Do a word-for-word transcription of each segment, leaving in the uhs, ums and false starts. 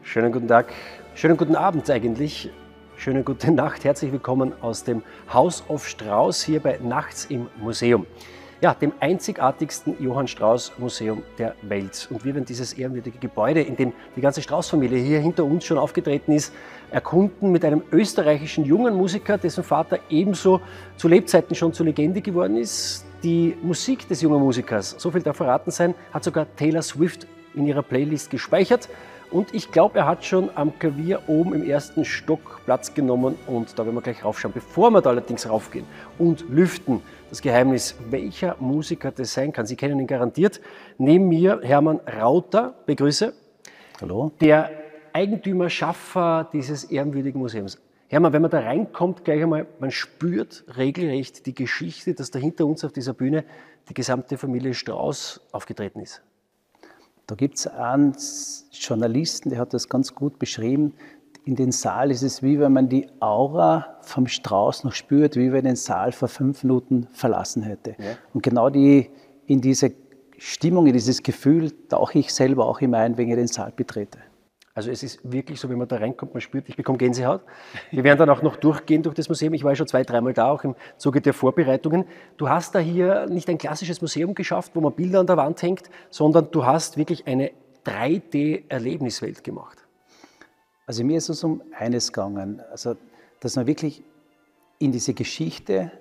Schönen guten Tag, schönen guten Abend eigentlich, schöne gute Nacht. Herzlich willkommen aus dem House of Strauß hier bei Nachts im Museum. Ja, dem einzigartigsten Johann Strauß Museum der Welt. Und wir werden dieses ehrenwürdige Gebäude, in dem die ganze Strauß-Familie hier hinter uns schon aufgetreten ist, erkunden mit einem österreichischen jungen Musiker, dessen Vater ebenso zu Lebzeiten schon zur Legende geworden ist. Die Musik des jungen Musikers, so viel darf verraten sein, hat sogar Taylor Swift in ihrer Playlist gespeichert. Und ich glaube, er hat schon am Klavier oben im ersten Stock Platz genommen und da werden wir gleich raufschauen. Bevor wir da allerdings raufgehen und lüften, das Geheimnis, welcher Musiker das sein kann. Sie kennen ihn garantiert. Neben mir Hermann Rauter, begrüße. Hallo. Der Eigentümer, Schaffer dieses ehrenwürdigen Museums. Hermann, wenn man da reinkommt, gleich einmal, man spürt regelrecht die Geschichte, dass da hinter uns auf dieser Bühne die gesamte Familie Strauß aufgetreten ist. Da gibt es einen Journalisten, der hat das ganz gut beschrieben. In den Saal ist es wie wenn man die Aura vom Strauß noch spürt, wie wenn den Saal vor fünf Minuten verlassen hätte. Ja. Und genau die, in diese Stimmung, in dieses Gefühl tauche ich selber auch immer ein, wenn ich den Saal betrete. Also es ist wirklich so, wenn man da reinkommt, man spürt, ich bekomme Gänsehaut. Wir werden dann auch noch durchgehen durch das Museum. Ich war schon zwei, dreimal da, auch im Zuge der Vorbereitungen. Du hast da hier nicht ein klassisches Museum geschafft, wo man Bilder an der Wand hängt, sondern du hast wirklich eine drei D-Erlebniswelt gemacht. Also mir ist es um eines gegangen, also dass man wirklich in diese Geschichte,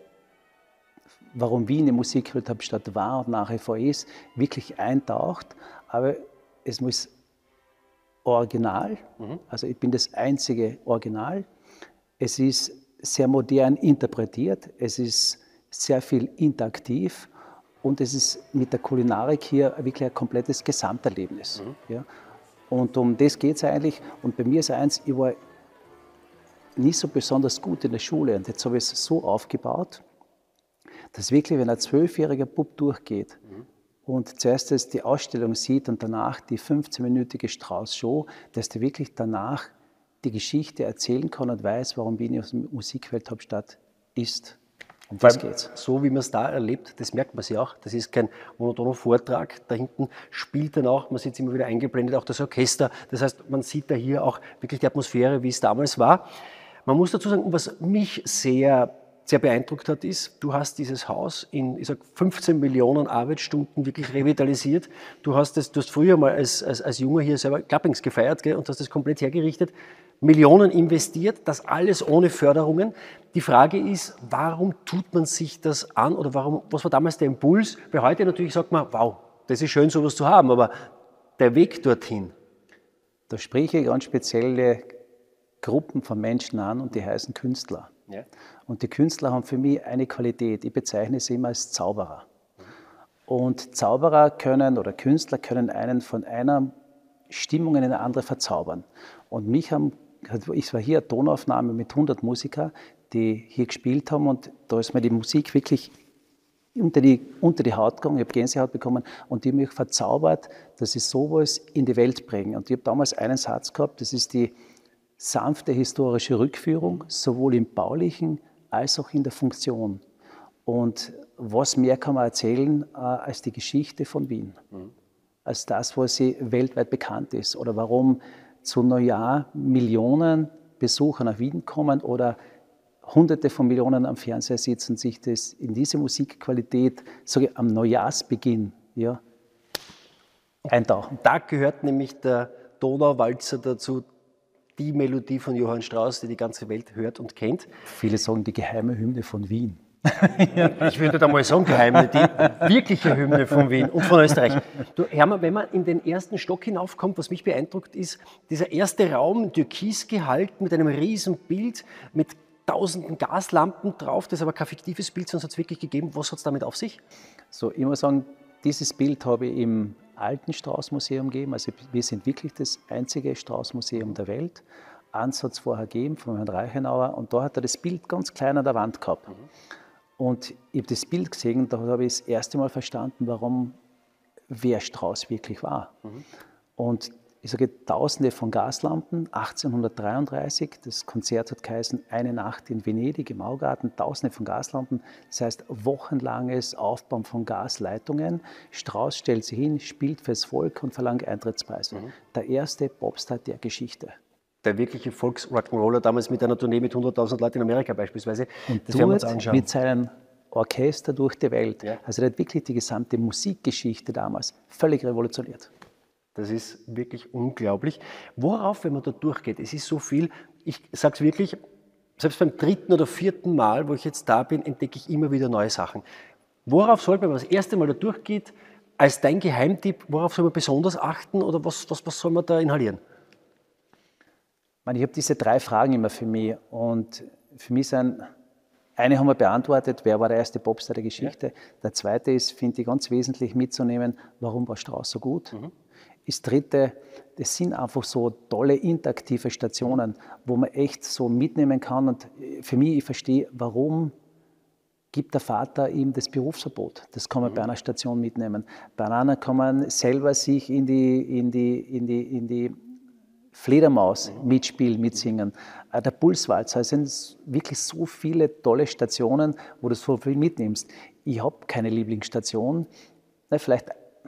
warum Wien eine Musikwelthauptstadt war und nach wie vor ist, wirklich eintaucht. Aber es muss Original, mhm. also ich bin das einzige Original. Es ist sehr modern interpretiert, es ist sehr viel interaktiv und es ist mit der Kulinarik hier wirklich ein komplettes Gesamterlebnis. Mhm. Ja. Und um das geht es eigentlich. Und bei mir ist eins, ich war nicht so besonders gut in der Schule und jetzt habe ich es so aufgebaut, dass wirklich, wenn ein zwölfjähriger Bub durchgeht, mhm. und zuerst das die Ausstellung sieht und danach die fünfzehnminütige Strauß-Show, dass der wirklich danach die Geschichte erzählen kann und weiß, warum Wien eine Musikwelthauptstadt ist. Um das geht's. So wie man es da erlebt, das merkt man sich auch. Das ist kein monotoner Vortrag. Da hinten spielt dann auch, man sieht es immer wieder eingeblendet, auch das Orchester. Das heißt, man sieht da hier auch wirklich die Atmosphäre, wie es damals war. Man muss dazu sagen, was mich sehr sehr beeindruckt hat, ist, du hast dieses Haus in, ich sag, fünfzehn Millionen Arbeitsstunden wirklich revitalisiert. Du hast es, du hast früher mal als, als, als Junger hier selber Klappings gefeiert, gell, und hast das komplett hergerichtet. Millionen investiert, das alles ohne Förderungen. Die Frage ist, warum tut man sich das an oder warum, was war damals der Impuls? Weil heute natürlich sagt man, wow, das ist schön, sowas zu haben, aber der Weg dorthin. Da spreche ich ganz spezielle Gruppen von Menschen an und die heißen Künstler. Ja. Und die Künstler haben für mich eine Qualität, ich bezeichne sie immer als Zauberer. Mhm. Und Zauberer können oder Künstler können einen von einer Stimmung in eine andere verzaubern. Und mich haben, ich war hier eine Tonaufnahme mit hundert Musikern, die hier gespielt haben und da ist mir die Musik wirklich unter die, unter die Haut gegangen, ich habe Gänsehaut bekommen und die haben mich verzaubert, dass sie sowas in die Welt bringen. Und ich habe damals einen Satz gehabt, das ist die sanfte historische Rückführung, sowohl im Baulichen als auch in der Funktion. Und was mehr kann man erzählen äh, als die Geschichte von Wien? Mhm. Als das, was sie weltweit bekannt ist. Oder warum zu Neujahr Millionen Besucher nach Wien kommen oder Hunderte von Millionen am Fernseher sitzen, sich das in diese Musikqualität sage ich, am Neujahrsbeginn ja, eintauchen. Da gehört nämlich der Donauwalzer dazu, die Melodie von Johann Strauß, die die ganze Welt hört und kennt. Viele sagen die geheime Hymne von Wien. Ich würde da mal sagen, geheime, die wirkliche Hymne von Wien und von Österreich. Du, Hermann, wenn man in den ersten Stock hinaufkommt, was mich beeindruckt ist, dieser erste Raum, türkis gehalten, mit einem riesen Bild, mit tausenden Gaslampen drauf, das ist aber kein fiktives Bild, sondern es hat es wirklich gegeben. Was hat es damit auf sich? So, ich muss sagen, dieses Bild habe ich im alten Strauß-Museum gegeben. Also wir sind wirklich das einzige Strauß-Museum der Welt. Eins hat es vorher gegeben von Herrn Reichenauer und da hat er das Bild ganz klein an der Wand gehabt. Mhm. Und ich habe das Bild gesehen und da habe ich das erste Mal verstanden, warum, wer Strauß wirklich war. Mhm. Und ich sage Tausende von Gaslampen, achtzehnhundertdreiunddreißig, das Konzert hat geheißen Eine Nacht in Venedig im Augarten, Tausende von Gaslampen, das heißt wochenlanges Aufbauen von Gasleitungen. Strauss stellt sich hin, spielt fürs Volk und verlangt Eintrittspreis. Mhm. Der erste Popstar der Geschichte. Der wirkliche Volks-Rock'n'Roller, damals mit einer Tournee mit hunderttausend Leuten in Amerika beispielsweise. Und das werden wir uns anschauen. Mit seinem Orchester durch die Welt. Ja. Also er hat wirklich die gesamte Musikgeschichte damals völlig revolutioniert. Das ist wirklich unglaublich. Worauf, wenn man da durchgeht, es ist so viel, ich sage es wirklich, selbst beim dritten oder vierten Mal, wo ich jetzt da bin, entdecke ich immer wieder neue Sachen. Worauf sollte man, wenn man das erste Mal da durchgeht, als dein Geheimtipp, worauf soll man besonders achten oder was, was, was soll man da inhalieren? Ich habe diese drei Fragen immer für mich und für mich sind, eine haben wir beantwortet, wer war der erste Popstar der Geschichte. Ja. Der zweite ist, finde ich, ganz wesentlich mitzunehmen, warum war Strauss so gut. Mhm. Das dritte, das sind einfach so tolle interaktive Stationen, wo man echt so mitnehmen kann. Und für mich, ich verstehe, warum gibt der Vater ihm das Berufsverbot. Das kann man mhm. bei einer Station mitnehmen. Bei einer kann man selber sich in die, in die, in die, in die Fledermaus mhm. mitspielen, mitsingen. Der Pulswalzer, es sind wirklich so viele tolle Stationen, wo du so viel mitnimmst. Ich habe keine Lieblingsstation, na, vielleicht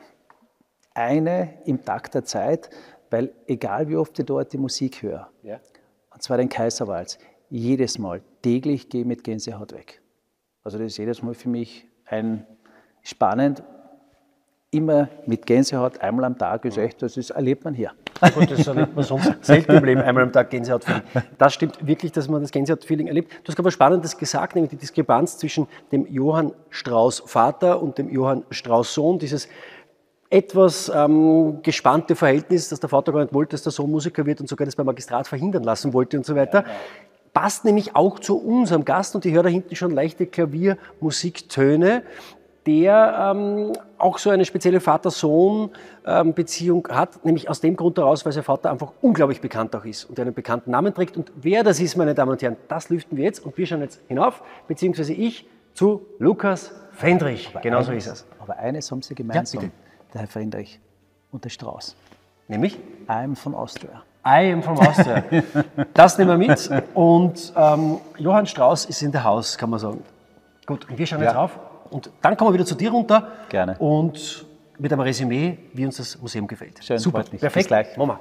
eine im Takt der Zeit, weil egal wie oft ich dort die Musik höre, ja. und zwar den Kaiserwalz, jedes Mal, täglich gehe ich mit Gänsehaut weg. Also das ist jedes Mal für mich ein spannend, immer mit Gänsehaut, einmal am Tag, ist echt, das ist, erlebt man hier. Gut, das erlebt man sonst selten im Leben, einmal am Tag Gänsehaut-Feeling. Das stimmt wirklich, dass man das Gänsehaut-Feeling erlebt. Du hast aber Spannendes gesagt, nämlich die Diskrepanz zwischen dem Johann Strauss Vater und dem Johann Strauss Sohn, dieses etwas ähm, gespannte Verhältnis, dass der Vater gar nicht wollte, dass der Sohn Musiker wird und sogar das beim Magistrat verhindern lassen wollte und so weiter. Ja, ja. Passt nämlich auch zu unserem Gast und ich höre da hinten schon leichte Klaviermusiktöne, der ähm, auch so eine spezielle Vater-Sohn-Beziehung ähm, hat, nämlich aus dem Grund heraus, weil sein Vater einfach unglaublich bekannt auch ist und einen bekannten Namen trägt. Und wer das ist, meine Damen und Herren, das lüften wir jetzt und wir schauen jetzt hinauf, beziehungsweise ich zu Lukas Fendrich. Genau so ist es. Aber eines haben Sie gemeinsam, ja, der Herr Fendrich und der Strauss. Nämlich? I am from Austria. I am from Austria. Das nehmen wir mit. Und ähm, Johann Strauss ist in der Haus, kann man sagen. Gut, und wir schauen ja. jetzt rauf. Und dann kommen wir wieder zu dir runter. Gerne. Und mit einem Resümee, wie uns das Museum gefällt. Schön, super. Perfekt. Bis gleich. Machen wir.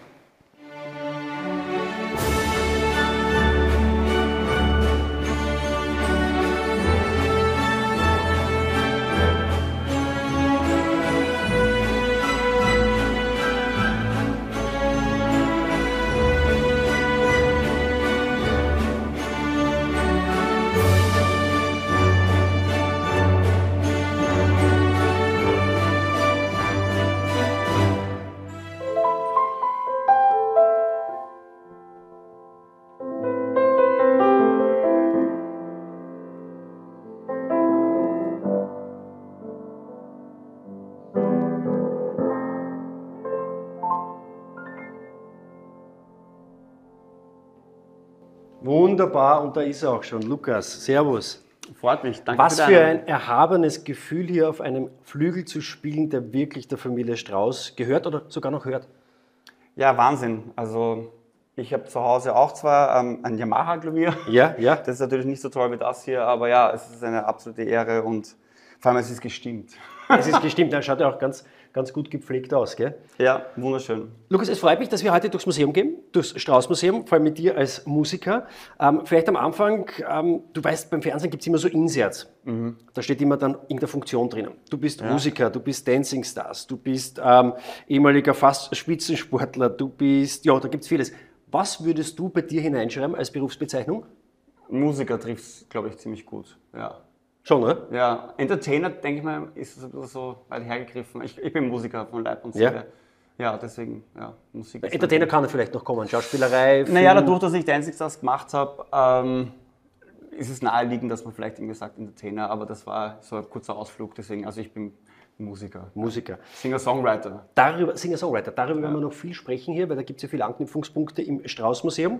Wunderbar, und da ist er auch schon. Lukas, servus. Freut mich, danke. Was für ein erhabenes Gefühl, hier auf einem Flügel zu spielen, der wirklich der Familie Strauss gehört oder sogar noch hört. Ja, Wahnsinn. Also ich habe zu Hause auch zwar ähm, ein Yamaha-Klavier. Ja, ja. Das ist natürlich nicht so toll wie das hier, aber ja, es ist eine absolute Ehre und vor allem es ist gestimmt. Es ist gestimmt, dann schaut ja auch ganz, ganz gut gepflegt aus, gell? Ja, wunderschön. Lukas, es freut mich, dass wir heute durchs Museum gehen, durchs Strauss-Museum, vor allem mit dir als Musiker. Ähm, vielleicht am Anfang, ähm, du weißt, beim Fernsehen gibt es immer so Inserts. Mhm. Da steht immer dann irgendeine Funktion drinnen. Du bist ja. Musiker, du bist Dancing Stars, du bist ähm, ehemaliger fast Spitzensportler, du bist, ja, da gibt es vieles. Was würdest du bei dir hineinschreiben als Berufsbezeichnung? Musiker trifft es, glaube ich, ziemlich gut, ja. Schon, oder? Ja, Entertainer, denke ich mal, ist so weit hergegriffen. Ich, ich bin Musiker von Leib und Seele. Ja, ja deswegen, ja, Musik. Entertainer kann er vielleicht noch kommen, Schauspielerei, Film. Naja, dadurch, dass ich Dancing Stars gemacht habe, ähm, ist es naheliegend, dass man vielleicht irgendwie sagt Entertainer, aber das war so ein kurzer Ausflug, deswegen, also ich bin Musiker. Musiker. Singer-Songwriter. Darüber, Singer-Songwriter, darüber ja. werden wir noch viel sprechen hier, weil da gibt es ja viele Anknüpfungspunkte im Strauss-Museum.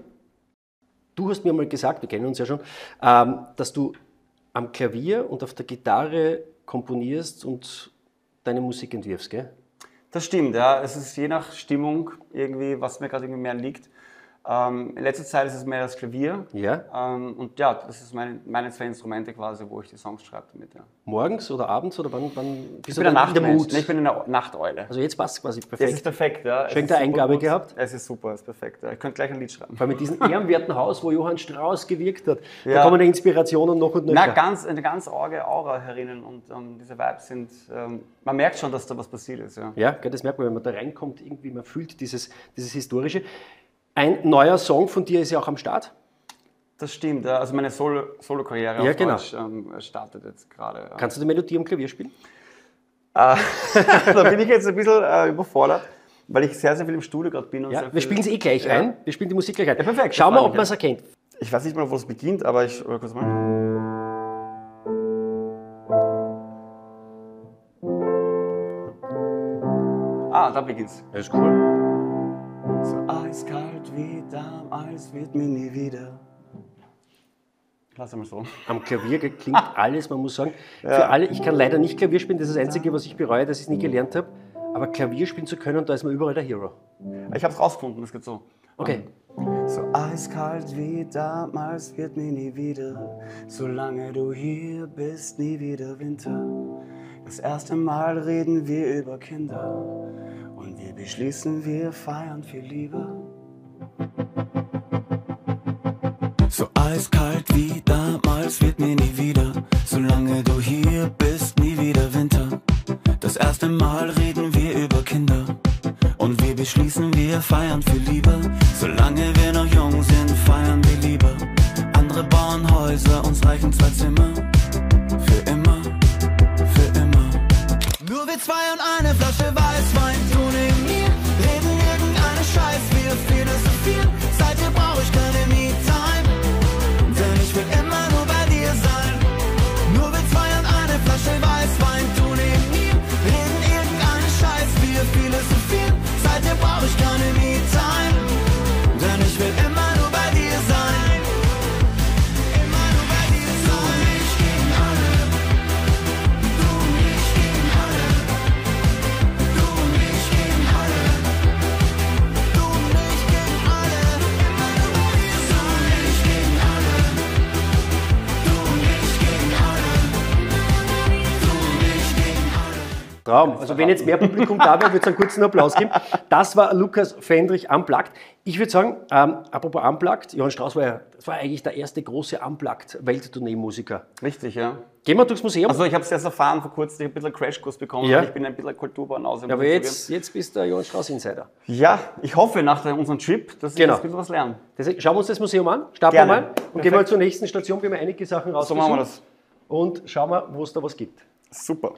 Du hast mir mal gesagt, wir kennen uns ja schon, ähm, dass du am Klavier und auf der Gitarre komponierst und deine Musik entwirfst, gell? Das stimmt, ja. Es ist je nach Stimmung irgendwie, was mir gerade irgendwie mehr liegt. Ähm, in letzter Zeit ist es mehr das Klavier. Ja. Ähm, und ja, das ist meine, meine zwei Instrumente quasi, wo ich die Songs schreibe damit. Ja. Morgens oder abends oder wann, wann bist ich du bin ein dann in der Nachtmensch. Mut? Nee, ich bin eine Nachteule. Also jetzt passt quasi perfekt. Das ist perfekt, ja. Schön der Eingabe gehabt. Es ist super, es ist perfekt. Ja. Ich könnte gleich ein Lied schreiben. Vor allem mit diesem ehrenwerten Haus, wo Johann Strauss gewirkt hat. Ja. Da kommen die Inspirationen noch und nöcher. Na, ganz, eine ganz arge Aura herinnen und ähm, diese Vibes sind, ähm, man merkt schon, dass da was passiert ist. Ja, ja, das merkt man, wenn man da reinkommt, irgendwie, man fühlt dieses, dieses Historische. Ein neuer Song von dir ist ja auch am Start. Das stimmt, ja. Also meine Solo- Solo-Karriere Ja, auf genau. Deutsch ähm, startet jetzt gerade. Ja. Kannst du die Melodie am Klavier spielen? Äh, da bin ich jetzt ein bisschen äh, überfordert, weil ich sehr, sehr viel im Studio gerade bin. Und Ja, sehr wir viel, spielen sie eh gleich ja. ein. Wir spielen die Musik gleich ein. Ja, perfekt. Schau das mal, freut ob mich, man es ja. erkennt. Ich weiß nicht mal, wo es beginnt, aber ich. Oder kurz mal. Ah, da beginnt's. Das ist cool. So eiskalt wie damals wird mir nie wieder. Lass mal so. Am Klavier klingt alles, man muss sagen. Für alle, ich kann leider nicht Klavier spielen, das ist das Einzige, was ich bereue, dass ich es nie gelernt habe. Aber Klavier spielen zu können, da ist man überall der Hero. Ich habe es rausgefunden, das geht so. Okay. So eiskalt wie damals wird mir nie wieder, solange du hier bist, nie wieder Winter. Das erste Mal reden wir über Kinder und wir beschließen, wir feiern viel lieber. So eiskalt wie damals wird mir nie wieder, solange du hier bist, nie wieder Winter. Das erste Mal reden wir über Kinder und wir beschließen, wir feiern viel lieber. Solange wir noch jung sind, feiern wir lieber. Andere bauen Häuser, uns reichen zwei Zimmer. Für immer, für immer. Nur wir zwei und eine Flasche Weißwein, du neben mir. Reden irgendeinen Scheiß, wir philosophieren. Seitdem brauch ich keine Me-Time, denn ich will immer nur bei dir sein. Nur wir zwei und eine Flasche Weißwein, du neben mir. Reden irgendeinen Scheiß, wir philosophieren. Seitdem brauch ich keine Me-Time, denn ich will immer nur bei dir sein. Immer nur bei dir sein. Du und ich gegen alle. Du und ich gegen alle. Du und ich gegen alle. Du und ich gegen alle. Immer nur bei dir sein. Du und ich gegen alle. Du und ich gegen alle. Du und ich gegen alle. Traum. Also wenn jetzt mehr Publikum da wäre, würde es einen kurzen Applaus geben. Das war Lukas Fendrich Unplugged. Ich würde sagen, ähm, apropos Unplugged, Johann Strauss war ja, das war eigentlich der erste große Unplugged-Welttournee-Musiker. Richtig, ja. Gehen wir durchs Museum. Also ich habe es erst erfahren vor kurzem, ich habe ein bisschen Crashkurs bekommen, Ja. weil ich bin ein bisschen Kulturbanause. Ja, aber jetzt, jetzt bist du der Johann Strauss-Insider. Ja, ich hoffe nach der, unserem Trip, dass ich Genau. jetzt ein bisschen was lerne. Deswegen schauen wir uns das Museum an, starten Gerne. wir mal und Perfekt. gehen wir zur nächsten Station, wir haben einige Sachen So rausgesucht. machen wir das. Und schauen wir, wo es da was gibt. Super.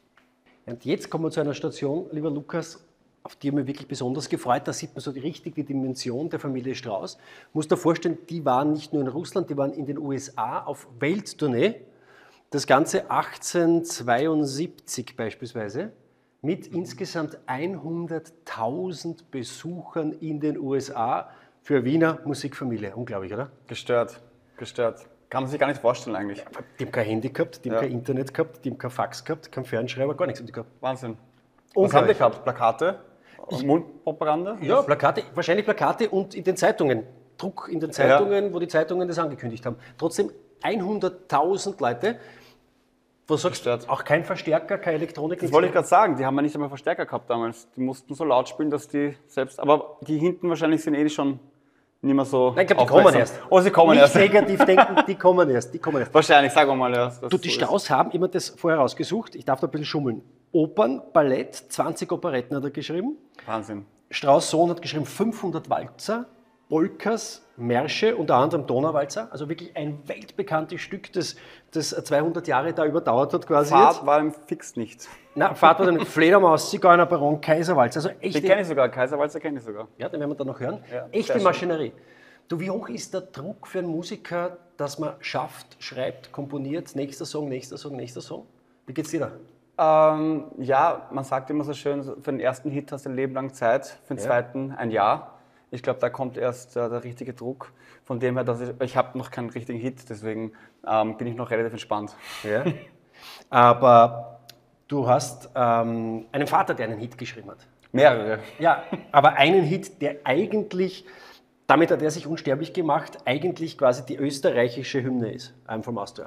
Und jetzt kommen wir zu einer Station, lieber Lukas, auf die habe ich mich wirklich besonders gefreut. Da sieht man so die, richtig die Dimension der Familie Strauss. Muss dir vorstellen, die waren nicht nur in Russland, die waren in den U S A auf Welttournee. Das Ganze achtzehnhundertzweiundsiebzig beispielsweise, mit insgesamt hunderttausend Besuchern in den U S A für eine Wiener Musikfamilie. Unglaublich, oder? Gestört. Gestört. Kann man sich gar nicht vorstellen eigentlich. Die haben kein Handy gehabt, die haben Ja. kein Internet gehabt, die haben kein Fax gehabt, kein Fernschreiber, gar nichts haben die gehabt. Wahnsinn. Was Unglaublich. haben die gehabt? Plakate? Mundpropaganda? Ja, Plakate, wahrscheinlich Plakate und in den Zeitungen. Druck in den Zeitungen, wo die Zeitungen das angekündigt haben. Trotzdem hunderttausend Leute. Was sagst du? Gestört. Auch kein Verstärker, keine Elektronik. Das wollte ich gerade sagen, die haben ja nicht einmal Verstärker gehabt damals. Die mussten so laut spielen, dass die selbst. Aber die hinten wahrscheinlich sind eh schon nicht mehr so. Nein, ich glaube, die kommen aufmerksam. erst. Oh, sie kommen Nicht erst. negativ denken, die kommen erst. Die kommen erst. Wahrscheinlich, sagen wir mal. Ja, dass Du, das die so Strauss haben immer das vorher rausgesucht. Ich darf da ein bisschen schummeln. Opern, Ballett, zwanzig Operetten hat er geschrieben. ist. Wahnsinn. Strauss Sohn hat geschrieben fünfhundert Walzer, Polkas, Märsche, unter anderem Donauwalzer. Also wirklich ein weltbekanntes Stück, das, das zweihundert Jahre da überdauert hat quasi. Fahrt Jetzt. war ihm fix nicht. Na, Fahrt war dann Fledermaus, Zigeunerbaron, Kaiserwalzer. Also Den echte, kenne ich sogar, Kaiserwalzer kenne ich sogar. ja, den werden wir dann noch hören. Ja, Echte sehr schön. Maschinerie. Du, wie hoch ist der Druck für einen Musiker, dass man schafft, schreibt, komponiert, nächster Song, nächster Song, nächster Song? Wie geht's dir da? Ähm, ja, man sagt immer so schön, für den ersten Hit hast du ein Leben lang Zeit, für den Ja. zweiten ein Jahr. Ich glaube, da kommt erst äh, der richtige Druck. Von dem her, dass ich, ich habe noch keinen richtigen Hit, deswegen ähm, bin ich noch relativ entspannt. Ja. Aber Du hast ähm, einen Vater, der einen Hit geschrieben hat. Mehrere. Ja, aber einen Hit, der eigentlich, damit hat er sich unsterblich gemacht, eigentlich quasi die österreichische Hymne ist. I'm from Austria.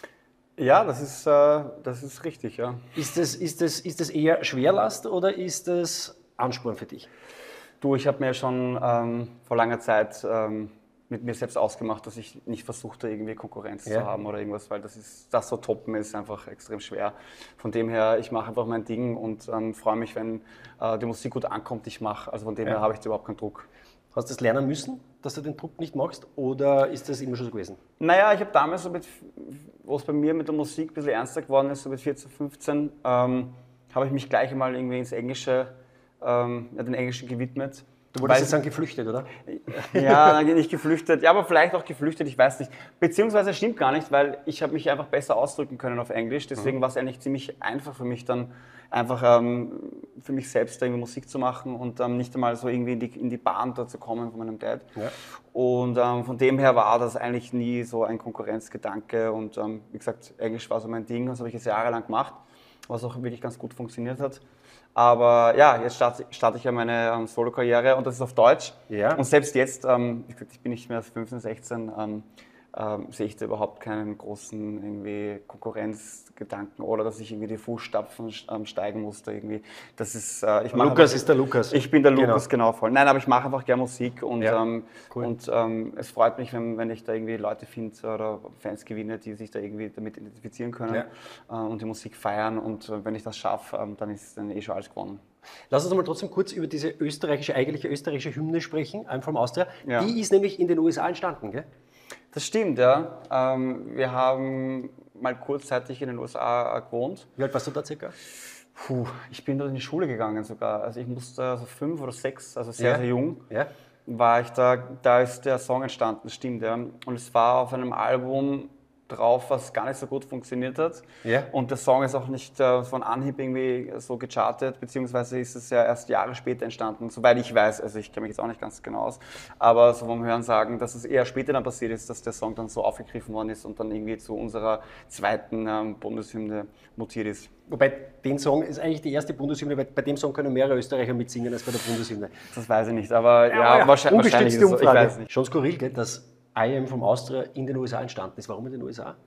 Ja, das ist, äh, das ist richtig, ja. Ist das, ist, das, ist das eher Schwerlast oder ist das Ansporn für dich? Du, ich habe mir schon ähm, vor langer Zeit ähm, mit mir selbst ausgemacht, dass ich nicht versuchte, irgendwie Konkurrenz ja. zu haben oder irgendwas, weil das ist, das so toppen ist einfach extrem schwer. Von dem her, ich mache einfach mein Ding und ähm, freue mich, wenn äh, die Musik gut ankommt, die ich mache. Also von dem ja. her habe ich überhaupt keinen Druck. Hast du das lernen müssen, dass du den Druck nicht machst, oder ist das immer schon so gewesen? Naja, ich habe damals, so mit, wo es bei mir mit der Musik ein bisschen ernster geworden ist, so mit vierzehn, fünfzehn, ähm, habe ich mich gleich einmal irgendwie ins Englische, ähm, ja, den Englischen gewidmet. Du wurdest jetzt sagen geflüchtet, oder? Ja, nicht geflüchtet, ja, aber vielleicht auch geflüchtet, ich weiß nicht. Beziehungsweise stimmt gar nicht, weil ich habe mich einfach besser ausdrücken können auf Englisch, deswegen mhm. war es eigentlich ziemlich einfach für mich dann, einfach ähm, für mich selbst irgendwie Musik zu machen und ähm, nicht einmal so irgendwie in die, in die Bahn da zu kommen von meinem Dad. Ja. Und ähm, von dem her war das eigentlich nie so ein Konkurrenzgedanke und ähm, wie gesagt, Englisch war so mein Ding, das habe ich jetzt jahrelang gemacht, was auch wirklich ganz gut funktioniert hat. Aber ja, jetzt starte, starte ich ja meine ähm, Solo-Karriere und das ist auf Deutsch. Ja. Und selbst jetzt, ähm, wie gesagt, ich bin nicht mehr fünfzehn, sechzehn, ähm, ähm, sehe ich da überhaupt keinen großen irgendwie Konkurrenzgedanken oder dass ich irgendwie die Fußstapfen ähm, steigen musste irgendwie. Das ist, äh, ich Lukas einfach, ist der Lukas. Ich bin der Lukas, genau, genau voll. Nein, aber ich mache einfach gerne Musik und, ja, ähm, cool. und ähm, es freut mich, wenn, wenn ich da irgendwie Leute finde oder Fans gewinne, die sich da irgendwie damit identifizieren können ja. äh, und die Musik feiern und äh, wenn ich das schaffe, äh, dann ist dann eh schon alles gewonnen. Lass uns mal trotzdem kurz über diese österreichische, eigentliche österreichische Hymne sprechen, I'm from Austria. Ja. Die ist nämlich in den U S A entstanden, gell? Das stimmt, ja. Ähm, wir haben mal kurzzeitig in den U S A gewohnt. Wie alt warst du da circa? Puh, ich bin dort in die Schule gegangen sogar. Also ich musste also fünf oder sechs, also sehr, ja. sehr jung, ja. war ich da. Da ist der Song entstanden, das stimmt, ja. Und es war auf einem Album drauf, was gar nicht so gut funktioniert hat. Ja. Und der Song ist auch nicht äh, von Anhieb irgendwie so gechartet, beziehungsweise ist es ja erst Jahre später entstanden, soweit ich weiß. Also ich kenne mich jetzt auch nicht ganz genau aus, aber so vom Hören sagen, dass es eher später dann passiert ist, dass der Song dann so aufgegriffen worden ist und dann irgendwie zu unserer zweiten ähm, Bundeshymne mutiert ist. Wobei, den Song ist eigentlich die erste Bundeshymne, weil bei dem Song können mehrere Österreicher mitsingen als bei der Bundeshymne. Das weiß ich nicht, aber ja, ja, ja. wahrscheinlich, wahrscheinlich ist es so, ich weiß nicht. Schon skurril, gell, dass I Am from Austria in den U S A entstanden ist. Warum in den U S A?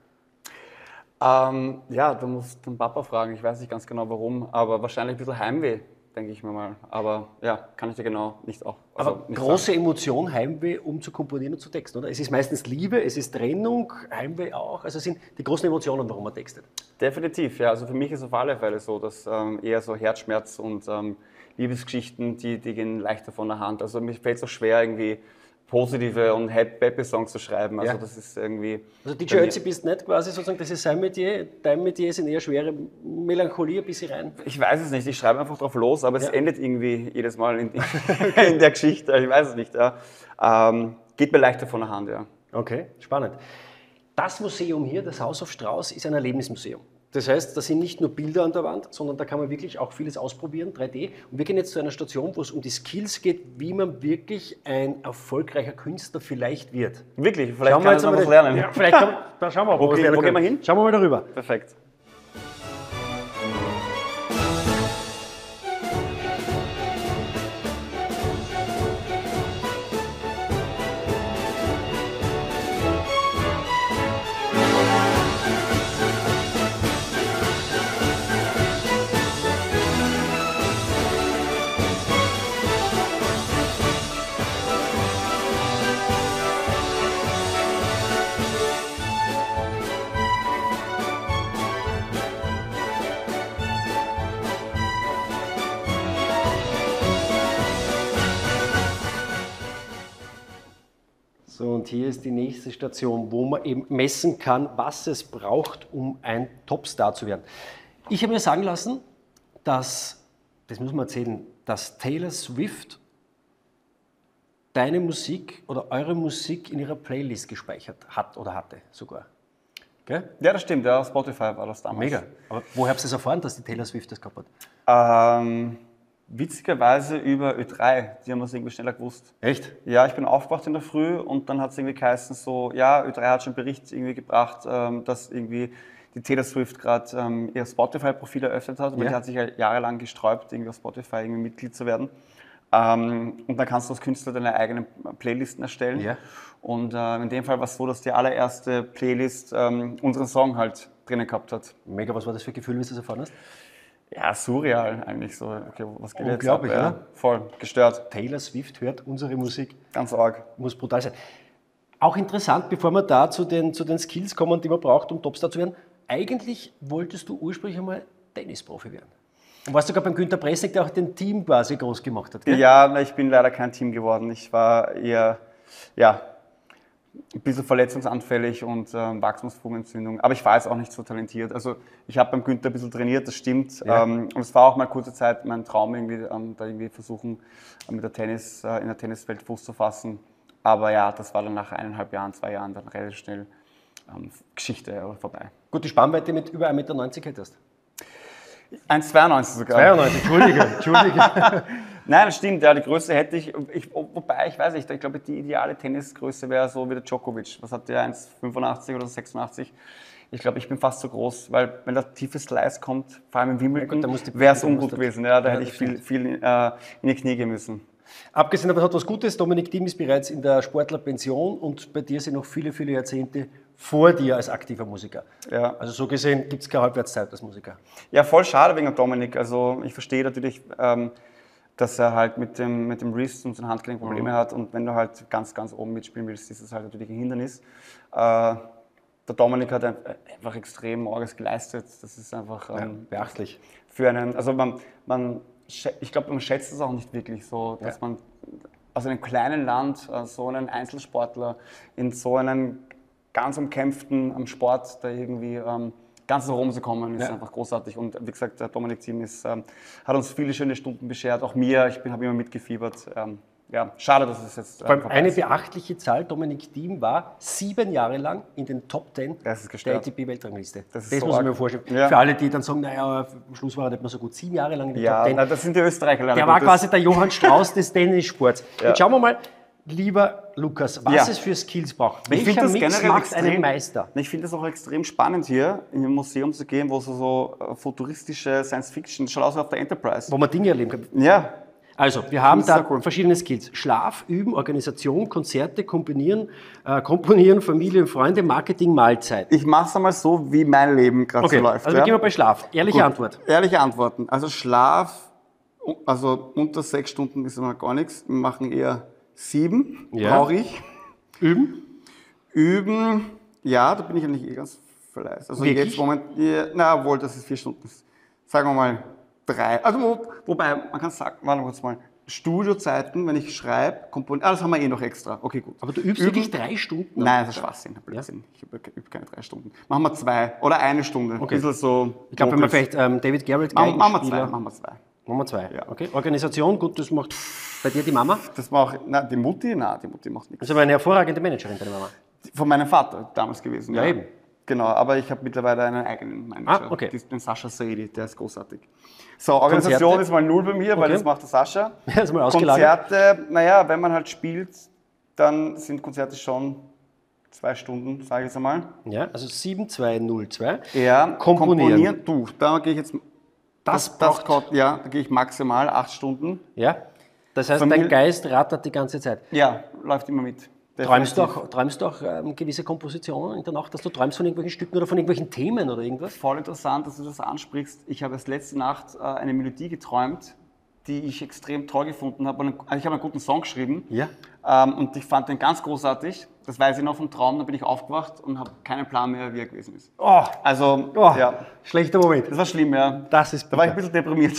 Ähm, ja, du musst den Papa fragen, ich weiß nicht ganz genau warum, aber wahrscheinlich ein bisschen Heimweh, denke ich mir mal. Aber ja, kann ich dir genau nicht auch. Also aber nicht große sagen. Emotion, Heimweh, um zu komponieren und zu texten, oder? Es ist meistens Liebe, es ist Trennung, Heimweh auch. Also es sind die großen Emotionen, warum man textet. Definitiv, ja. Also für mich ist es auf alle Fälle so, dass ähm, eher so Herzschmerz und ähm, Liebesgeschichten, die, die gehen leichter von der Hand. Also mir fällt es auch schwer, irgendwie positive und happy Songs zu schreiben. Also ja. das ist irgendwie... Also D J Ötzi bist nicht quasi sozusagen, das ist sein Metier, dein Metier sind eher schwere Melancholie ein bisschen rein. Ich weiß es nicht, ich schreibe einfach drauf los, aber ja. es endet irgendwie jedes Mal in, okay. in der Geschichte, ich weiß es nicht. Ja. Ähm, geht mir leichter von der Hand, ja. Okay, spannend. Das Museum hier, das Haus auf Strauß, ist ein Erlebnismuseum. Das heißt, da sind nicht nur Bilder an der Wand, sondern da kann man wirklich auch vieles ausprobieren, drei D. Und wir gehen jetzt zu einer Station, wo es um die Skills geht, wie man wirklich ein erfolgreicher Künstler vielleicht wird. Wirklich? Vielleicht schauen kann man was lernen. Ja, vielleicht kann, da schauen wir mal, wo, okay, wo gehen wir hin? Schauen wir mal darüber. Perfekt. So, und hier ist die nächste Station, wo man eben messen kann, was es braucht, um ein Topstar zu werden. Ich habe mir sagen lassen, dass, das muss man erzählen, dass Taylor Swift deine Musik oder eure Musik in ihrer Playlist gespeichert hat oder hatte sogar. Gell? Ja, das stimmt, ja, Spotify war das damals. Mega. Aber woher habt ihr es erfahren, dass die Taylor Swift das gehabt hat? Ähm, witzigerweise über Ö drei, die haben das irgendwie schneller gewusst. Echt? Ja, ich bin aufgewacht in der Früh und dann hat es irgendwie geheißen so, ja, Ö drei hat schon einen Bericht irgendwie gebracht, ähm, dass irgendwie die Taylor Swift gerade ähm, ihr Spotify-Profil eröffnet hat. Und Ja. die hat sich ja jahrelang gesträubt, irgendwie auf Spotify irgendwie Mitglied zu werden. Ähm, und dann kannst du als Künstler deine eigenen Playlisten erstellen. Ja. Und äh, in dem Fall war es so, dass die allererste Playlist ähm, unseren Song halt drinnen gehabt hat. Mega, was war das für ein Gefühl, wie du das erfahren hast? Ja, surreal eigentlich so. Okay, was geht jetzt Unglaublich, ab? Ja, oder? voll, gestört, Taylor Swift hört unsere Musik. ganz arg. Muss brutal sein. Auch interessant, bevor wir da zu den, zu den Skills kommen, die man braucht, um Topstar zu werden. Eigentlich wolltest du ursprünglich einmal Tennisprofi werden. Und warst sogar beim Günter Pressnick, der auch den Team quasi groß gemacht hat. Gell? Ja, na, ich bin leider kein Team geworden. Ich war eher, ja, ein bisschen verletzungsanfällig und ähm, Wachstumsfugenentzündung. Aber ich war jetzt auch nicht so talentiert. Also ich habe beim Günther ein bisschen trainiert, das stimmt. Ja. Ähm, und es war auch mal kurze Zeit mein Traum, irgendwie, ähm, da irgendwie versuchen, äh, mit der Tennis, äh, in der Tenniswelt Fuß zu fassen. Aber ja, das war dann nach eineinhalb Jahren, zwei Jahren dann relativ schnell ähm, Geschichte ja, vorbei. Gut, die Spannweite mit über ein Meter neunzig hättest. eins Komma zweiundneunzig sogar. zweiundneunzig, Entschuldige, Entschuldige. Nein, das stimmt, ja, die Größe hätte ich, ich, wobei, ich weiß nicht, ich glaube, die ideale Tennisgröße wäre so wie der Djokovic. Was hat der, eins Komma fünfundachtzig oder sechsundachtzig? Ich glaube, ich bin fast so groß, weil wenn der tiefe Slice kommt, vor allem in Wimbledon, wäre es ungut gewesen. Ja, da Ja, hätte ich das viel, viel äh, in die Knie gehen müssen. Abgesehen davon hat was Gutes, Dominik Thiem ist bereits in der Sportlerpension und bei dir sind noch viele, viele Jahrzehnte vor dir als aktiver Musiker. Ja. Also so gesehen gibt es keine Halbwertszeit als Musiker. Ja, voll schade wegen Dominik. Also ich verstehe natürlich, ähm, dass er halt mit dem, mit dem Wrist und seinem Handgelenk Probleme Mhm. hat und wenn du halt ganz, ganz oben mitspielen willst, ist das halt natürlich ein Hindernis. Äh, der Dominik hat einfach extrem Orges geleistet. Das ist einfach ähm, Ja, beachtlich. für einen, also man, man ich glaube, man schätzt es auch nicht wirklich so, dass Ja. man aus einem kleinen Land äh, so einen Einzelsportler in so einen ganz umkämpften am Sport, da irgendwie ähm, ganz nach oben zu kommen, ist Ja. einfach großartig. Und wie gesagt, der Dominik Thiem ist, ähm, hat uns viele schöne Stunden beschert, auch mir, ich habe immer mitgefiebert. Ähm, ja, schade, dass es jetzt äh, Vor allem vorbei eine ist. beachtliche Zahl, Dominik Thiem war sieben Jahre lang in den Top Ten Das ist der gestört. A T P-Weltrangliste. Das Das, ist so muss man arg. mir vorstellen. Ja. Für alle, die dann sagen, naja, am Schluss war er nicht mehr so gut. Sieben Jahre lang in den Ja, Top Ten. na, das sind die Österreicher leider. Der war gut. quasi der Johann Strauß des Tennissports. Ja. Jetzt schauen wir mal, lieber Lukas, was Ja. es für Skills braucht. Ich finde Welcher das Mix generell macht einen extrem, Meister? Ich finde das auch extrem spannend hier in ein Museum zu gehen, wo so, so äh, futuristische Science Fiction, schaut aus wie auf der Enterprise. Wo man Dinge erleben kann. Ja, Also, wir haben Das ist da sehr cool. verschiedene Skills. Schlaf, Üben, Organisation, Konzerte, Kombinieren, äh, Komponieren, Familie, Freunde, Marketing, Mahlzeit. ich mache es einmal so, wie mein Leben gerade Okay, so läuft. also ja? beginnen wir bei Schlaf. Ehrliche Gut. Antwort. Ehrliche Antworten. Also Schlaf, also unter sechs Stunden ist immer gar nichts. Wir machen eher sieben, Ja. brauche ich. Üben? Üben, ja, da bin ich eigentlich eh ganz fleißig. Also Wirklich? jetzt Moment, ja, na, obwohl das ist vier Stunden. Sagen wir mal drei. Also wo, wobei, man kann sagen, warte mal kurz mal. Studiozeiten, wenn ich schreibe, komponiere, ah, das haben wir eh noch extra. Okay, gut. Aber du übst Üben- wirklich drei Stunden? Nein, das ist Schwachsinn, Blödsinn. Ich übe übe keine drei Stunden. Machen wir zwei oder eine Stunde. Okay. Ein bisschen so. Ich glaube, wenn man Vocals. vielleicht ähm, David Garrett, Machen, machen wir zwei. Geigenspieler- Machen wir zwei. Machen wir zwei. Ja. Okay. Organisation, gut, das macht bei dir die Mama. Das war auch, na, die Mutti, nein, die Mutti macht nichts. Das ist aber eine hervorragende Managerin, deine Mama. Von meinem Vater damals gewesen. Ja, eben. Genau, aber ich habe mittlerweile einen eigenen Manager. Ah, okay. Den Sascha Saidi, der ist großartig. So, Organisation Konzerte? ist mal null bei mir, weil Okay. das macht der Sascha. Ja, ist mal ausgelagert. Konzerte, naja, wenn man halt spielt, dann sind Konzerte schon zwei Stunden, sage ich jetzt einmal. Ja, also sieben zwei null zwei. Ja, Komponieren. Du, da gehe ich jetzt. Das das braucht- kommt, ja, da gehe ich maximal acht Stunden. Ja. Das heißt, Familie- dein Geist rattert die ganze Zeit. Ja, läuft immer mit. Träumst du Definitiv. auch, träumst du auch ähm, gewisse Kompositionen in der Nacht, dass du träumst von irgendwelchen Stücken oder von irgendwelchen Themen oder irgendwas? Voll interessant, dass du das ansprichst. Ich habe erst letzte Nacht äh, eine Melodie geträumt, die ich extrem toll gefunden habe. Und also ich habe einen guten Song geschrieben Ja. ähm, und ich fand den ganz großartig. Das weiß ich noch vom Traum, da bin ich aufgewacht und habe keinen Plan mehr, wie er gewesen ist. Oh, Also, oh ja, schlechter Moment. das war schlimm, ja. Das ist Da war ich ein bitter. bisschen deprimiert.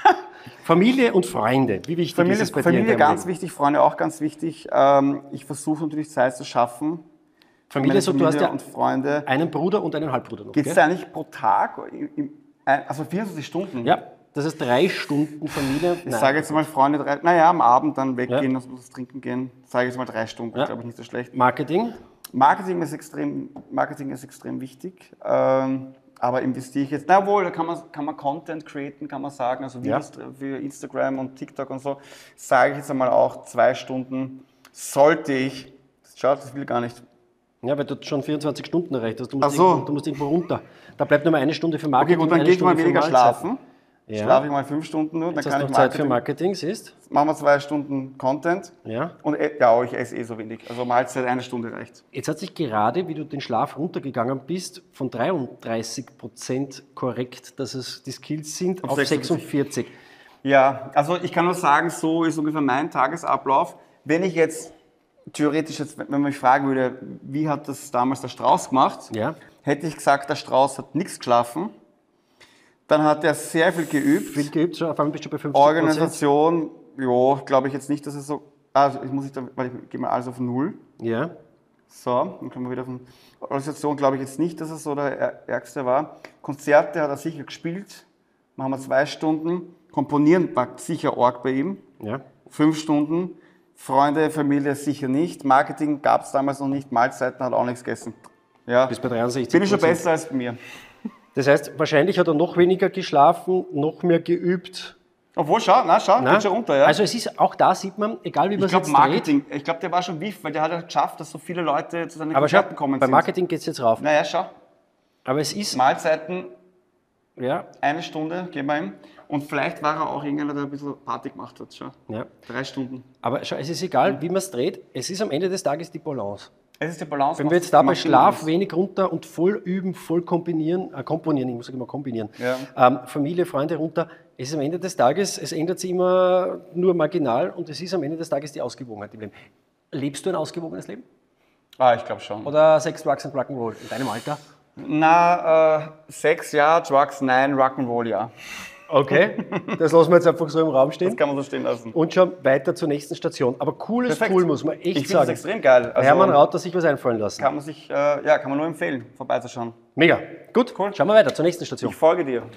Familie und Freunde, wie wichtig Familie, ist es bei dir Familie in deinem ganz Leben? wichtig, Freunde auch ganz wichtig. Ähm, ich versuche natürlich Zeit zu schaffen. Familie, Meine so, du hast ja und Freunde. einen Bruder und einen Halbbruder noch, Geht es gell? da eigentlich pro Tag? Im- im- Also vierundzwanzig Stunden? Ja, das heißt drei Stunden Familie. Ich sage jetzt mal Freunde, drei, naja, am Abend dann weggehen, Ja. dass wir was trinken gehen. Sage ich jetzt mal drei Stunden, Ja. glaube ich nicht so schlecht. Marketing. Marketing ist extrem, Marketing ist extrem wichtig. Ähm, aber investiere ich jetzt, na wohl, da kann man, kann man Content createn, kann man sagen, also Videos für Instagram und TikTok und so, sage ich jetzt einmal auch zwei Stunden, sollte ich, das schaut, das will gar nicht, Ja, weil du schon vierundzwanzig Stunden erreicht hast. Du Ach musst, so. irgendwo, du musst irgendwo runter. Da bleibt nur mal eine Stunde für Marketing. Okay, gut, dann eine gehe ich mal Stunde für weniger Mahlzeiten. schlafen. Ja. Schlafe ich mal fünf Stunden nur, dann Jetzt kann hast ich du noch Zeit für Marketing. Marketing, siehst Machen wir zwei Stunden Content. Ja. Und äh, ja, ich esse eh so wenig. Also Mahlzeit eine Stunde reicht. Jetzt hat sich gerade, wie du den Schlaf runtergegangen bist, von dreiunddreißig Prozent korrekt, dass es die Skills sind, auf, Auf sechsundvierzig. Ja, also ich kann nur sagen, so ist ungefähr mein Tagesablauf. Wenn ich jetzt theoretisch, jetzt, wenn man mich fragen würde, wie hat das damals der Strauß gemacht, Ja. hätte ich gesagt, der Strauß hat nichts geschlafen. Dann hat er sehr viel geübt. Viel geübt, schon, auf einmal bist du bei fünfzig Prozent. Organisation, ja, glaube ich jetzt nicht, dass es so. Also ich muss ich da, weil ich gehe mal alles auf null. Ja. So, dann können wir wieder auf den. Organisation glaube ich jetzt nicht, dass es so der Ärgste war. Konzerte hat er sicher gespielt. Machen wir zwei Stunden. Komponieren war sicher arg bei ihm. Ja. Fünf Stunden. Freunde, Familie sicher nicht. Marketing gab es damals noch nicht. Mahlzeiten hat auch nichts gegessen. Ja. Bis bei dreiundsechzig Bin ich schon Prozent. besser als bei mir. Das heißt, wahrscheinlich hat er noch weniger geschlafen, noch mehr geübt. Obwohl, schau, na, schau, Na? geht schon runter, ja. Also es ist, auch da sieht man, egal wie man ich es glaube jetzt dreht, Marketing, ich glaube, der war schon wief, weil der hat ja geschafft, dass so viele Leute zu seinen aber schau, Konzerten kommen bei sind. Marketing geht es jetzt rauf. Naja, schau. Aber es ist, Mahlzeiten, ja, eine Stunde, geben wir ihm. Und vielleicht war er auch irgendeiner, der ein bisschen Party gemacht hat. Schau. ja. Drei Stunden. Aber schau, es ist egal, wie man es dreht, es ist am Ende des Tages die Balance. Es ist die Balance. Wenn wir jetzt da bei Schlaf wenig runter und voll üben, voll kombinieren, äh, komponieren, ich muss immer kombinieren, Ja. ähm, Familie, Freunde runter, es ist am Ende des Tages, es ändert sich immer nur marginal und es ist am Ende des Tages die Ausgewogenheit im Leben. Lebst du ein ausgewogenes Leben? Ah, ich glaube schon. Oder Sex, Drugs and Rock'n'Roll in deinem Alter? Na, äh, Sex ja, Drugs nein, Rock'n'Roll ja. Okay, das lassen wir jetzt einfach so im Raum stehen. Das kann man so stehen lassen. Und schon weiter zur nächsten Station. Aber cooles Perfekt. Tool, muss man echt Ich finde sagen. das extrem geil. Also, Hermann Raut hat sich was einfallen lassen. kann man sich, äh, ja, kann man nur empfehlen, vorbeizuschauen. Mega. Gut, Cool. schauen wir weiter zur nächsten Station. Ich folge dir.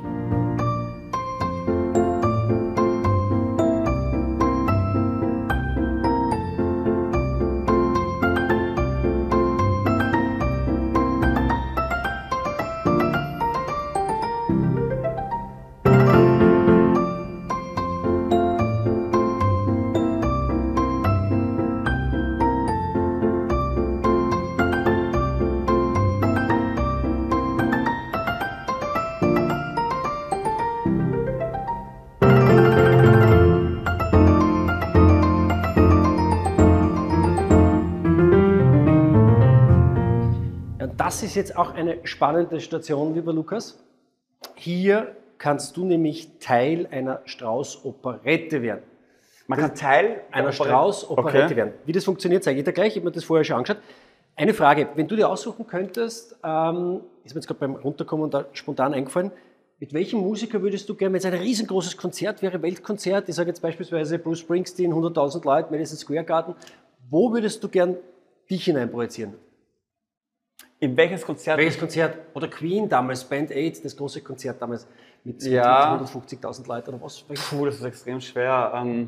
Ja, das ist jetzt auch eine spannende Station, lieber Lukas. Hier kannst du nämlich Teil einer Strauß-Operette werden. Man kann Teil Einer der Strauß-Operette Okay. werden. Wie das funktioniert, zeige ich dir gleich. Ich habe mir das vorher schon angeschaut. Eine Frage, wenn du dir aussuchen könntest, ähm, ist mir jetzt gerade beim Runterkommen da spontan eingefallen, mit welchem Musiker würdest du gerne, wenn es ein riesengroßes Konzert wäre, Weltkonzert, ich sage jetzt beispielsweise Bruce Springsteen, hunderttausend Leute, Madison Square Garden, wo würdest du gern dich hineinprojizieren? In welches Konzert? Welches Konzert? Oder Queen damals, Band aid, das große Konzert damals mit, Ja. mit hundertfünfzigtausend Leuten oder was? Puh, das ist extrem schwer. Ähm,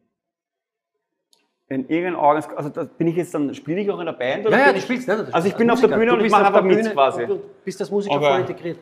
in irgendeinem Organ, also da bin ich jetzt dann, spiele ich auch in der Band? Oder Ja, ja, bin du ich, spielst, ne? Also ich bin auf der Bühne und ich mache einfach mit quasi. Du bist als Musiker Aber- voll integriert.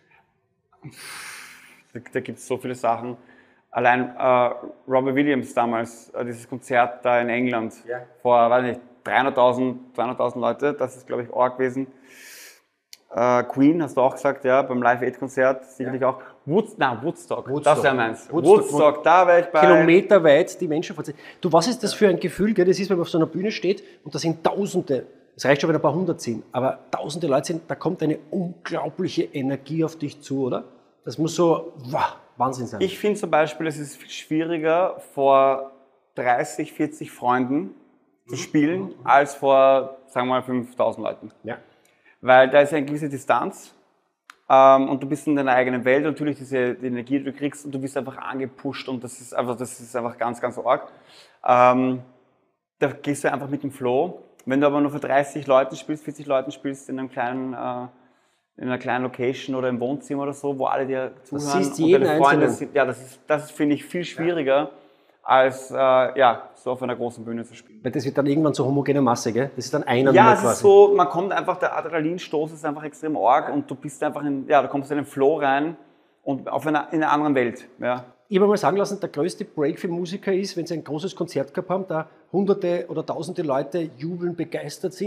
Da, da gibt es so viele Sachen. Allein äh, Robbie Williams damals, äh, dieses Konzert da in England, Ja. vor, weiß nicht, dreihunderttausend, zweihunderttausend Leute, das ist, glaube ich, arg gewesen. Äh, Queen, hast du auch gesagt, ja, beim Live-Aid-Konzert, sicherlich auch. Wood, na, Woodstock, Woodstock. das wäre meins. Woodstock, Woodstock, da wäre ich bei. Kilometerweit die Menschen verziehen. Du, was ist das für ein Gefühl, gell? Das ist, wenn man auf so einer Bühne steht und da sind Tausende, es reicht schon, wenn ein paar hundert sind, aber Tausende Leute sind, da kommt eine unglaubliche Energie auf dich zu, oder? Das muss so, wow, Wahnsinn sein. Ich finde zum Beispiel, es ist viel schwieriger, vor dreißig, vierzig Freunden zu spielen, als vor, sagen wir mal, fünftausend Leuten. ja. Weil da ist eine gewisse Distanz ähm, und du bist in deiner eigenen Welt, natürlich diese die Energie, die du kriegst, und du bist einfach angepusht und das ist einfach, das ist einfach ganz, ganz arg. Ähm, da gehst du einfach mit dem Flow. Wenn du aber nur für dreißig Leuten spielst, vierzig Leuten spielst in einem kleinen, äh, in einer kleinen Location oder im Wohnzimmer oder so, wo alle dir zuhören siehst und jeden deine Freunde Einzelnen. sind, ja, das ist, das ist, finde ich, viel schwieriger, als äh, ja, so auf einer großen Bühne zu spielen. Weil das wird dann irgendwann so homogene Masse, gell? Das ist dann einer Ja, nur es quasi. ist so, man kommt einfach, der Adrenalinstoß ist einfach extrem arg und du bist einfach in, ja, du kommst in den Flow rein und auf einer, in einer anderen Welt. Ja. Ich habe mal sagen lassen, der größte Break für Musiker ist, wenn sie ein großes Konzert gehabt haben, da hunderte oder tausende Leute jubeln, begeistert sind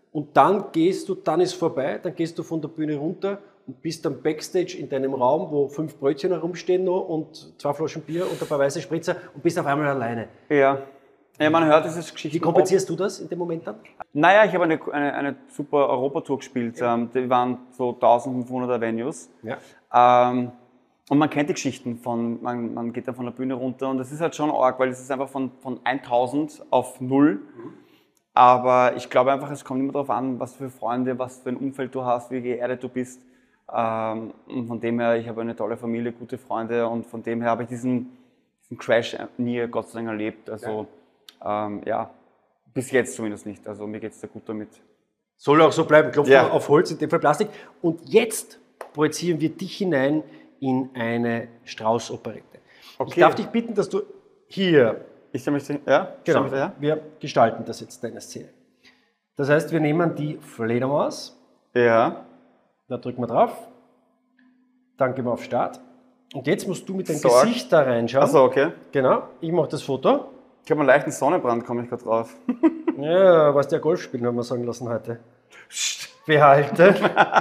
und dann gehst du, dann ist vorbei, dann gehst du von der Bühne runter und bist dann Backstage in deinem Raum, wo fünf Brötchen herumstehen noch und zwei Flaschen Bier und ein paar weiße Spritzer und bist auf einmal alleine. Ja. Ja, man hört diese Geschichten. Wie kompensierst du das in dem Moment dann? Naja, ich habe eine, eine, eine super Europatour gespielt. Ja. Die waren so eintausendfünfhunderter Venues. Ja. Ähm, und man kennt die Geschichten von, man, man geht dann von der Bühne runter und das ist halt schon arg, weil es ist einfach von, von tausend auf null. Mhm. Aber ich glaube einfach, es kommt immer darauf an, was für Freunde, was für ein Umfeld du hast, wie geerdet du bist. Ähm, und von dem her, ich habe eine tolle Familie, gute Freunde und von dem her habe ich diesen, diesen Crash nie, Gott sei Dank, erlebt. Also ja, ähm, ja bis jetzt zumindest nicht. Also mir geht es sehr gut damit. Soll auch so bleiben, Klopfen ja. auf Holz, in dem Fall Plastik. Und jetzt projizieren wir dich hinein in eine Strauß-Operette. Okay. Ich darf dich bitten, dass du hier... Ich soll mich, ja? Genau, mich da, ja? Wir gestalten das jetzt, deine Szene. Das heißt, wir nehmen die Fledermaus. Ja. Da drücken wir drauf. Dann gehen wir auf Start. Und jetzt musst du mit deinem Sorg. Gesicht da reinschauen. Achso, okay. Genau, ich mache das Foto. Ich habe einen leichten Sonnenbrand, komme ich gerade drauf. Ja, was der Golf spielen, haben wir sagen lassen heute. Behalte.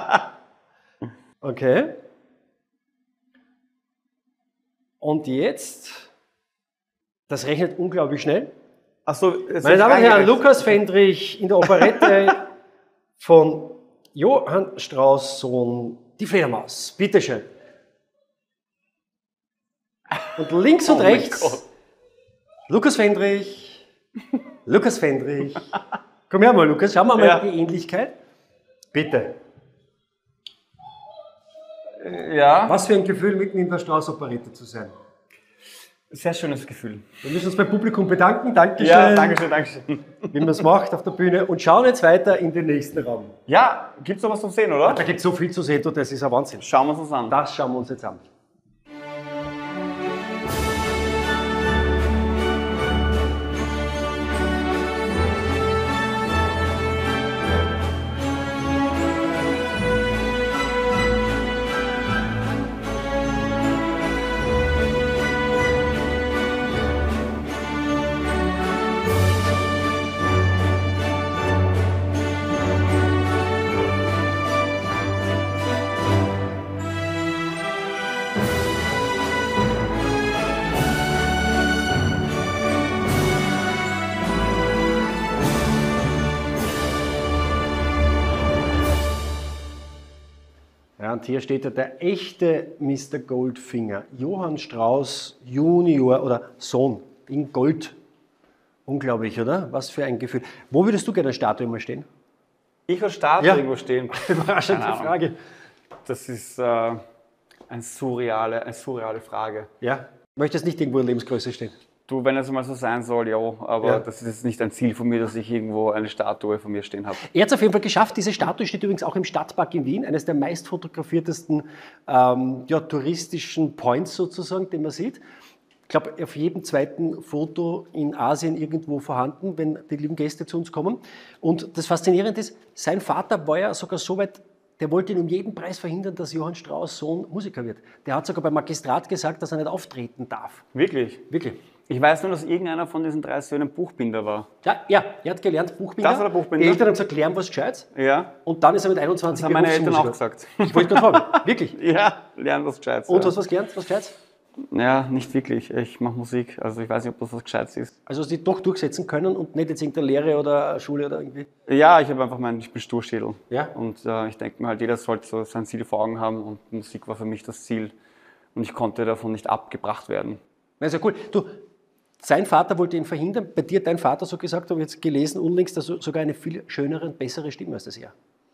Okay. Und jetzt, das rechnet unglaublich schnell. Achso, meine Damen und Herren, Lukas Fendrich in der Operette von Johann Strauss Sohn, die Fledermaus. Bitteschön. Und links und oh rechts, Lukas Fendrich, Lukas Fendrich. Komm her mal, Lukas, schauen wir mal ja. die Ähnlichkeit. Bitte. Ja. Was für ein Gefühl, mitten in der Strauß-Operette zu sein. Sehr schönes Gefühl. Wir müssen uns beim Publikum bedanken. Dankeschön. Ja, Dankeschön, Dankeschön. Wie man es macht auf der Bühne. Und schauen jetzt weiter in den nächsten Raum. Ja, gibt es noch was zu sehen, oder? Da gibt es so viel zu sehen, du, das ist ein Wahnsinn. Schauen wir uns das an. Das schauen wir uns jetzt an. Ja, und hier steht ja der echte Mister Goldfinger, Johann Strauss Junior oder Sohn in Gold. Unglaublich, oder? Was für ein Gefühl. Wo würdest du gerne eine Statue immer stehen? Ich als Statue ja. irgendwo stehen? Überraschende Frage. Das ist äh, eine, surreale, eine surreale Frage. Ja? Möchtest nicht irgendwo in Lebensgröße stehen? Du, wenn es mal so sein soll, ja, aber ja. das ist nicht ein Ziel von mir, dass ich irgendwo eine Statue von mir stehen habe. Er hat es auf jeden Fall geschafft. Diese Statue steht übrigens auch im Stadtpark in Wien, eines der meistfotografiertesten ähm, ja, touristischen Points sozusagen, den man sieht. Ich glaube, auf jedem zweiten Foto in Asien irgendwo vorhanden, wenn die lieben Gäste zu uns kommen. Und das Faszinierende ist, sein Vater war ja sogar so weit, der wollte ihn um jeden Preis verhindern, dass Johann Strauss Sohn Musiker wird. Der hat sogar beim Magistrat gesagt, dass er nicht auftreten darf. Wirklich? Wirklich. Ich weiß nur, dass irgendeiner von diesen drei Söhnen Buchbinder war. Ja, ja, er hat gelernt Buchbinder. Das war der Buchbinder. Die Eltern haben gesagt, lernen was Gescheites. Ja. Und dann ist er mit einundzwanzig Das haben meine Eltern auch gesagt. Ich wollte gerade fragen, wirklich? Ja, lernen was Gescheites. Und ja. hast du was gelernt, was Gescheites? Ja, nicht wirklich. Ich mache Musik, also ich weiß nicht, ob das was Gescheites ist. Also hast du dich doch durchsetzen können und nicht jetzt irgendeine Lehre oder Schule oder irgendwie? Ja, ich habe einfach meinen, ich bin Sturschädel. Ja. Und äh, ich denke mir halt, jeder sollte so sein Ziel vor Augen haben und Musik war für mich das Ziel. Und ich konnte davon nicht abgebracht werden. Das ist ja cool. Du, sein Vater wollte ihn verhindern. Bei dir, dein Vater, so gesagt, habe ich jetzt gelesen, unlängst, dass du sogar eine viel schönere und bessere Stimme hast als er.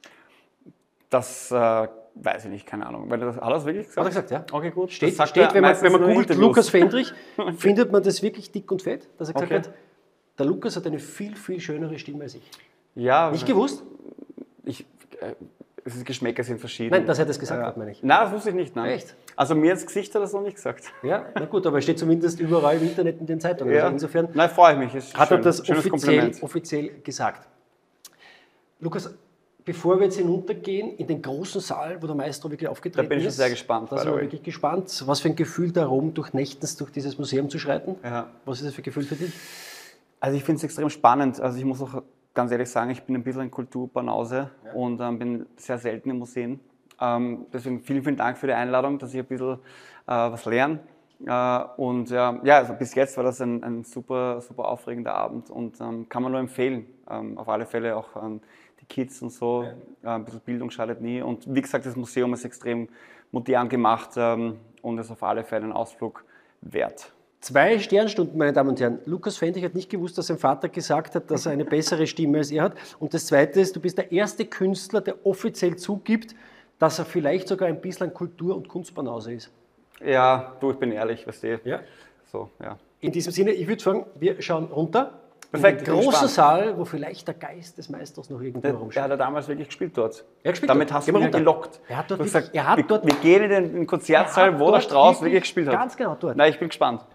Das äh, weiß ich nicht, keine Ahnung. Weil das, hat er das wirklich gesagt? Hat er gesagt, ja. Okay, gut. Steht, steht wenn man, wenn man googelt Lukas Fendrich, findet man das wirklich dick und fett, dass er gesagt okay. hat, der Lukas hat eine viel, viel schönere Stimme als ich. Ja. Nicht gewusst? Ich, äh, es ist, Geschmäcker sind verschieden. Nein, dass er das gesagt ja. hat, meine ich. Nein, das wusste ich nicht. Nein. Echt? Also mir ins Gesicht hat er es noch nicht gesagt. Ja, na gut, aber es steht zumindest überall im Internet in den Zeitungen. Ja. Also insofern Nein, freue ich mich. Ist hat schön. er das Schönes offiziell, offiziell gesagt. Lukas, bevor wir jetzt hinuntergehen in den großen Saal, wo der Maestro wirklich aufgetreten ist. Da bin ich schon sehr gespannt. Da sind wir wirklich gespannt. Was für ein Gefühl darum, durch nächtens durch dieses Museum zu schreiten? Ja. Was ist das für ein Gefühl für dich? Also ich finde es extrem spannend. Also ich muss auch ganz ehrlich sagen, ich bin ein bisschen ein Kulturbanause ja. und ähm, bin sehr selten in Museen. Ähm, deswegen vielen, vielen Dank für die Einladung, dass ich ein bisschen äh, was lerne. Äh, und äh, ja, also bis jetzt war das ein, ein super, super aufregender Abend und ähm, kann man nur empfehlen. Ähm, auf alle Fälle auch an die Kids und so. Ja. Äh, ein bisschen Bildung schadet nie. Und wie gesagt, das Museum ist extrem modern gemacht ähm, und ist auf alle Fälle ein Ausflug wert. Zwei Sternstunden, meine Damen und Herren. Lukas Fendrich hat nicht gewusst, dass sein Vater gesagt hat, dass er eine bessere Stimme als er hat. Und das Zweite ist, du bist der erste Künstler, der offiziell zugibt, dass er vielleicht sogar ein bisschen ein Kultur- und Kunstbanause ist. Ja, du, ich bin ehrlich, weißt du. Ja. So, ja. In diesem Sinne, ich würde sagen, wir schauen runter. Perfekt. In den großen Saal, wo vielleicht der Geist des Meisters noch irgendwo rumsteht. Der hat er damals wirklich gespielt dort. Er gespielt Damit dort. hast du mich gelockt. Er hat dort du wirklich, gesagt, er hat wir, dort, wir gehen in den, in den Konzertsaal, wo der Strauß wirklich gespielt hat. Ganz genau dort. Nein, ich bin gespannt.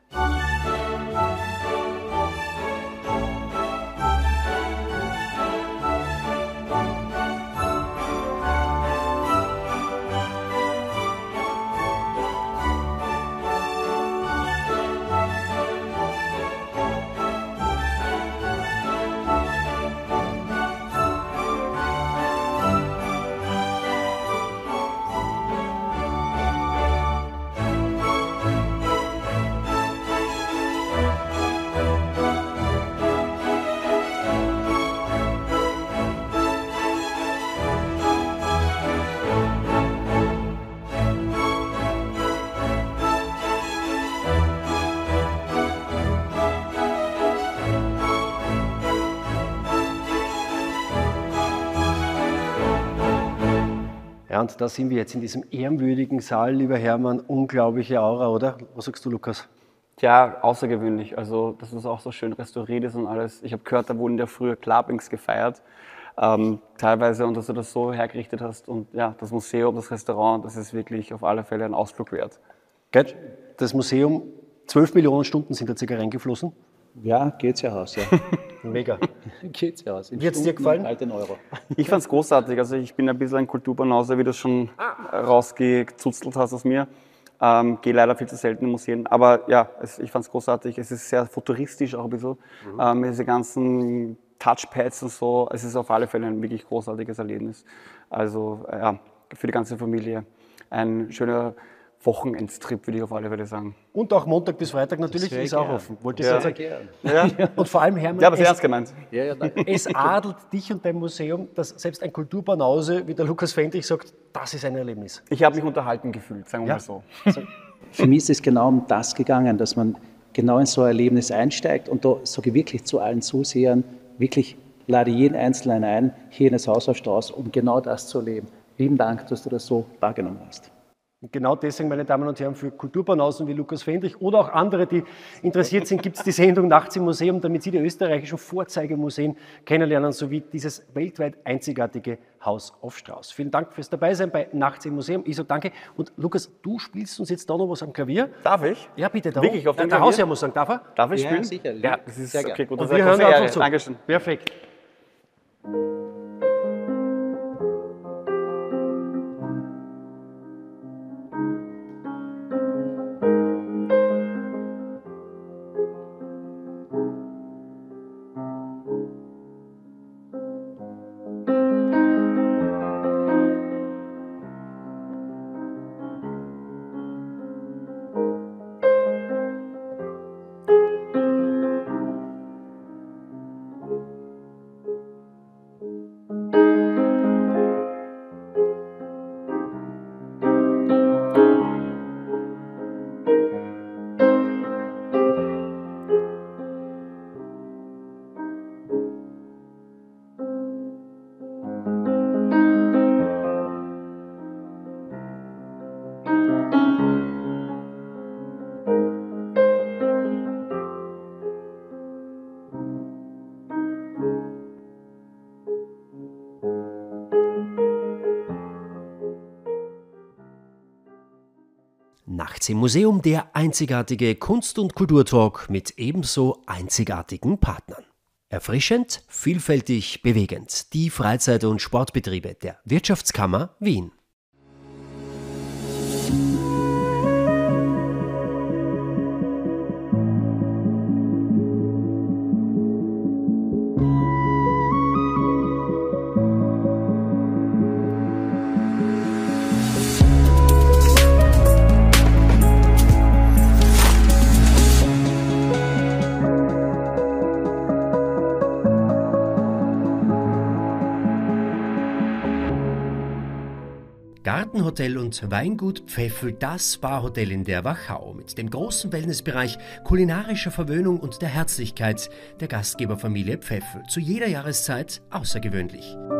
Ja, und da sind wir jetzt in diesem ehrwürdigen Saal, lieber Hermann. Unglaubliche Aura, oder? Was sagst du, Lukas? Ja, außergewöhnlich. Also, dass das auch so schön restauriert ist und alles. Ich habe gehört, da wurden ja früher Clubbings gefeiert. Ähm, teilweise, und dass du das so hergerichtet hast. Und ja, das Museum, das Restaurant, das ist wirklich auf alle Fälle ein Ausflug wert. Gell? Das Museum, zwölf Millionen Stunden sind da circa reingeflossen. Ja, geht's ja aus, ja. Mega. Geht's ja aus. Wie hat es dir gefallen? Alten Euro. Ich fand es großartig. Also ich bin ein bisschen ein Kulturbanause, wie du schon rausgezuzelt hast aus mir. Ähm, gehe leider viel zu selten in Museen. Aber ja, es, ich fand es großartig. Es ist sehr futuristisch auch ein bisschen. Mhm. Ähm, diese ganzen Touchpads und so. Es ist auf alle Fälle ein wirklich großartiges Erlebnis. Also ja, für die ganze Familie ein schöner Wochenendstrip, würde ich auf alle Fälle sagen. Und auch Montag bis Freitag natürlich ist auch offen. Wollte ich ja. sagen. Ja. Und vor allem, Hermann, ja, aber sehr es, ernst gemeint. Ja, ja, es adelt dich und dein Museum, dass selbst ein Kulturbanause, wie der Lukas Fendrich sagt, das ist ein Erlebnis. Ich habe mich unterhalten gefühlt, sagen wir ja. mal so. Für mich ist es genau um das gegangen, dass man genau in so ein Erlebnis einsteigt und da sage ich wirklich zu allen Zusehern, wirklich lade jeden Einzelnen ein, hier in das Haus auf Strauß, um genau das zu erleben. Lieben Dank, dass du das so wahrgenommen hast. Und genau deswegen, meine Damen und Herren, für Kulturbanausen wie Lukas Fendrich oder auch andere, die interessiert sind, gibt es die Sendung Nachts im Museum, damit Sie die österreichischen Vorzeigemuseen kennenlernen, sowie dieses weltweit einzigartige Haus auf Strauß. Vielen Dank fürs Dabeisein bei Nachts im Museum. Ich sage danke. Und Lukas, du spielst uns jetzt da noch was am Klavier. Darf ich? Ja, bitte. Da Wirklich auf dem der Klavier? Hausherr muss sagen, darf er? Darf ich Ja, spielen? sicher. Ja, das ist Sehr okay, gut. Und Das wir ist hören eine große einfach zu. Ehre. Dankeschön. Perfekt. Nachts im Museum, der einzigartige Kunst- und Kulturtalk mit ebenso einzigartigen Partnern. Erfrischend, vielfältig, bewegend. Die Freizeit- und Sportbetriebe der Wirtschaftskammer Wien. Gartenhotel und Weingut Pfeffel, das Spa-Hotel in der Wachau mit dem großen Wellnessbereich, kulinarischer Verwöhnung und der Herzlichkeit der Gastgeberfamilie Pfeffel. Zu jeder Jahreszeit außergewöhnlich.